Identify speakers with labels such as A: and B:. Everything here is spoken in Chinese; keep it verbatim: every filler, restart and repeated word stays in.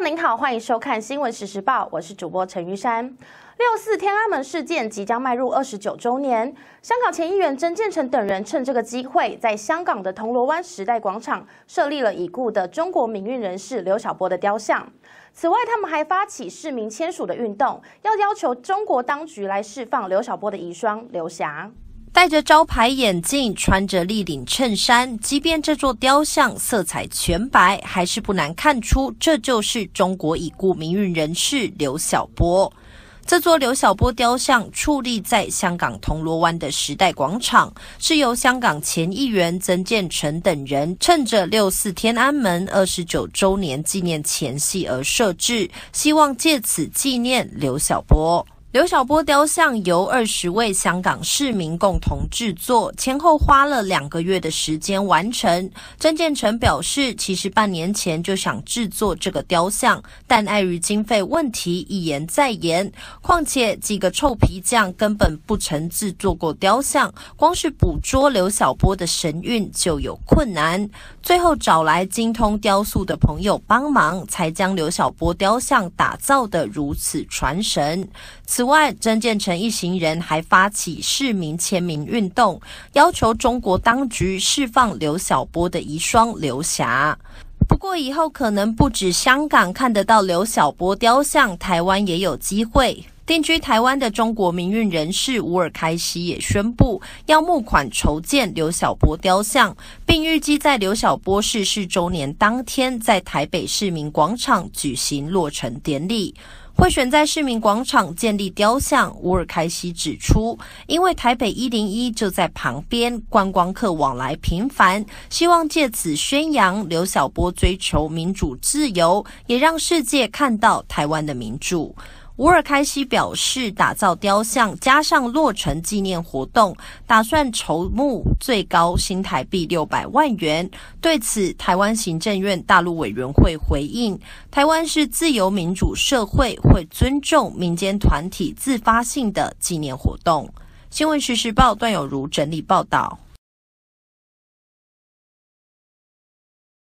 A: 众您好，欢迎收看新闻时时报，我是主播陈玉珊。六四天安门事件即将迈入二十九周年，香港前议员曾建成等人趁这个机会，在香港的铜锣湾时代广场设立了已故的中国民运人士刘晓波的雕像。此外，他们还发起市民签署的运动，要要求中国当局来释放刘晓波的遗孀刘霞。
B: 戴着招牌眼镜，穿着立领衬衫，即便这座雕像色彩全白，还是不难看出这就是中国已故民运人士刘晓波。这座刘晓波雕像矗立在香港铜锣湾的时代广场，是由香港前议员曾建成等人趁着六四天安门二十九周年纪念前夕而设置，希望借此纪念刘晓波。刘晓波雕像由二十位香港市民共同制作，前后花了两个月的时间完成。曾建成表示，其实半年前就想制作这个雕像，但碍于经费问题一延再延。况且几个臭皮匠根本不曾制作过雕像，光是捕捉刘晓波的神韵就有困难。最后找来精通雕塑的朋友帮忙，才将刘晓波雕像打造得如此传神。此外，曾建成一行人还发起市民签名运动，要求中国当局释放刘晓波的遗孀刘霞。不过以后可能不止香港看得到刘晓波雕像，台湾也有机会。定居台湾的中国民运人士乌尔开西也宣布要募款筹建刘晓波雕像，并预计在刘晓波逝世周年当天，在台北市民广场举行落成典礼。会选在市民广场建立雕像，乌尔开西指出，因为台北一零一就在旁边，观光客往来频繁，希望借此宣扬刘晓波追求民主自由，也让世界看到台湾的民主。乌尔开西表示，打造雕像加上落成纪念活动，打算筹募最高新台币六百万元。对此，台湾行政院大陆委员会回应，台湾是自由民主社会，会尊重民间团体自发性的纪念活动。新闻时时报段有如整理报道。